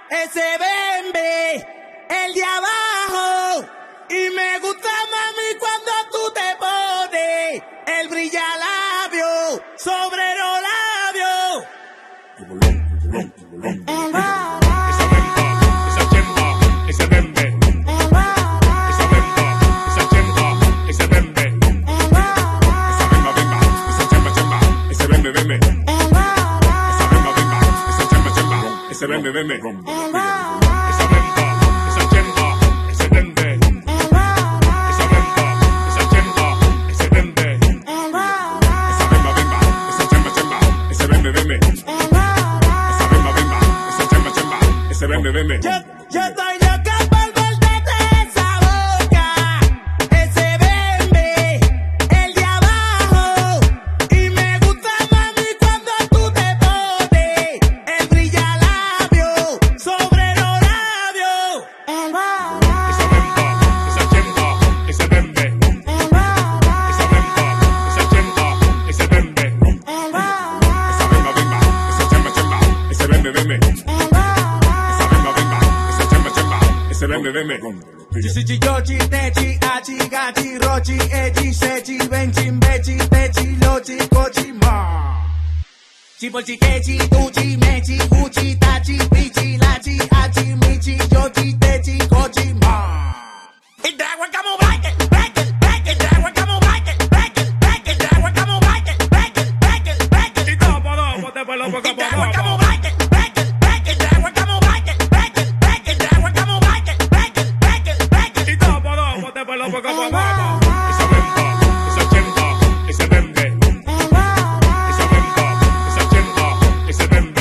ese bembe, el de abajo. Y me gusta, mami, cuando tú te pones el brilla labio sobre los labios. Esa bemba, esa chemba, ese bembe. Esa bemba, esa chemba, ese bembe. Esa bemba, bemba, esa chemba, chemba, ese bembe, bembe. Esa bemba, bemba, esa chemba, chemba, ese bembe, bembe. Esa bemba, esa chemba, ese bembe. Esa bemba, esa chemba, ese bembe. Esa bemba, bemba, esa chemba, chemba, ese bembe, bembe. Esa bemba, bemba, esa chemba, chemba, ese bembe, bembe. Yo estoy loca por volverte esa boca, ese bembe, el de abajo. Y me gusta, mami, cuando tú te pones el brilla labio sobre los labios. Esa bemba, esa chemba, ese bembe. Esa bemba, esa chemba, ese bembe. Esa bemba, bemba, esa chemba, chemba, ese bembe, bembe. Esa bemba, bemba, esa chemba, chemba, ese bembe, bembe. Chichi, yochi, techi, achi, gachi, rochi, echi, sechi, benchi, bechi, techi, lochi, cochi, ma. Chipochi, kechi, tuchi, mechi, guchi, tachi, pichi, lachi, achi, michi, yochi, techi, cochi, ma. El dragón como Michael, el dragón como Michael, el dragón como Michael, Y tapa, dápate pa' la boca, el dragón pa' como pa'. Michael, el dragón como Michael, el dragón como Michael, Y tapa, dápate pa' la boca, pa' pa'. Esa bemba, esa chemba, ese bembe. Esa bemba, esa chemba, ese bembe.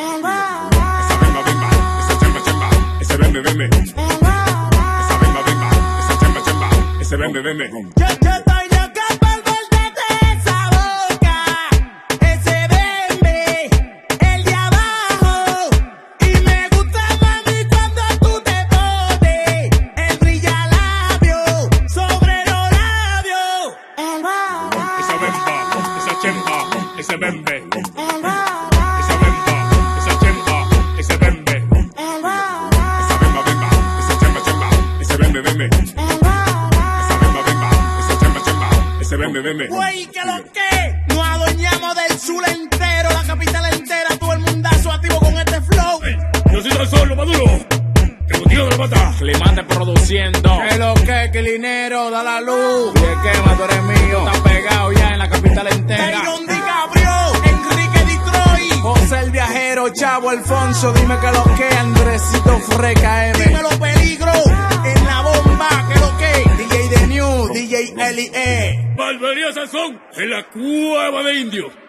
Esa bemba, bemba, esa chemba, chemba, ese bembe, bembe. Esa bemba, bemba, esa chemba, chemba, ese bembe, bembe. Yo estoy loca por volverte esa boca, ese bembe, el de abajo. Y me gusta, mami, cuando tú te pones el brilla labio sobre los labios. Esa bemba, esa chemba, ese bembe. Esa bemba, esa chemba, ese bembe. Esa bemba, bemba, esa chemba, chemba, ese bembe, bembe. Esa bemba, bemba, esa chemba, chemba, ese bembe, bembe. Güey, que lo que nos adueñamos del sur entero, la capital entera, todo el mundazo activo con este flow. Yo soy tan solo, Maduro. El motivo de la pata. Climante produciendo. Que lo que linero da la luz. Y el quema, tú eres mío. Está pegado ya en la capital entera. Dayron DiCaprio, Enrique Detroit, José el viajero, Chavo Alfonso, dime que lo que, Andresito Freca M. Dímelo peligro, en la bomba, que lo que, DJ The New, DJ L.E. Barbería Sazón en la cueva de indios.